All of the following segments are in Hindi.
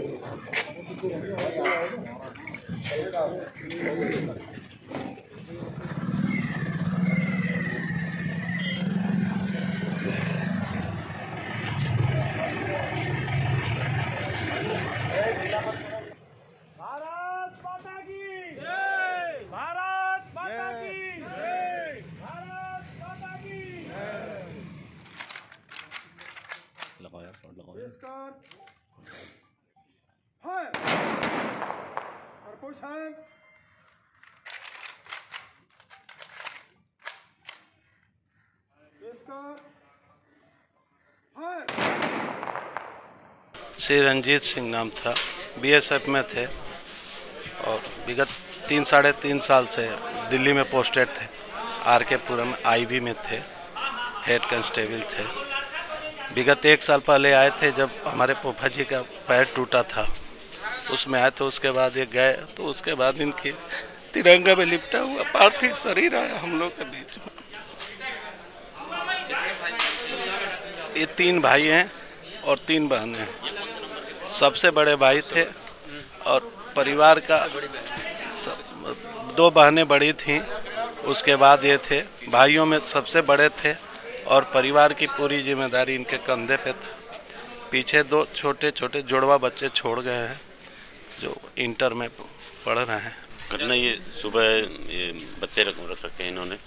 भारत माता की जय, भारत माता की जय, भारत माता की लगाओ यार, शॉट लगाओ। फायर और पोजीशन श्री रंजीत सिंह नाम था, बीएसएफ में थे और विगत 3-3.5 साल से दिल्ली में पोस्टेड थे। आरकेपुरम आईबी में थे, हेड कांस्टेबल थे। विगत 1 साल पहले आए थे जब हमारे पोपा जी का पैर टूटा था, उसमें आए तो उसके बाद ये गए, तो उसके बाद इनकी तिरंगा में लिपटा हुआ पार्थिव शरीर आया हम लोग के बीच में। ये 3 भाई हैं और 3 बहनें हैं। सबसे बड़े भाई थे और परिवार का 2 बहनें बड़ी थीं, उसके बाद ये थे। भाइयों में सबसे बड़े थे और परिवार की पूरी जिम्मेदारी इनके कंधे पे थी। पीछे 2 छोटे छोटे जुड़वा बच्चे छोड़ गए हैं जो इंटर में पढ़ रहे हैं। घटना ये सुबह ये बच्चे रख रखे हैं इन्होंने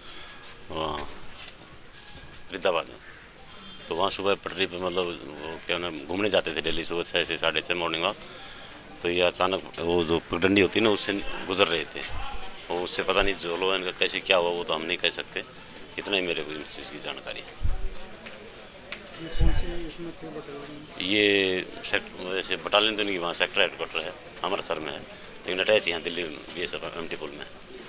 फरीदाबाद में। तो वहाँ सुबह पटरी पे मतलब वो क्या ना घूमने जाते थे डेली सुबह 6 से 6:30 मॉर्निंग वॉक। तो ये अचानक वो जो पगडंडी होती है ना उससे गुजर रहे थे, और उससे पता नहीं जो लोग इनका कैसे क्या हुआ वो तो हम नहीं कह सकते। इतना ही मेरे को इस चीज़ की जानकारी है। ये वैसे बटालियन तो नहीं, वहाँ सेक्टर हेडक्वार्टर है अमृतसर में है, लेकिन अटैच यहाँ दिल्ली BSF एमटी पुल में।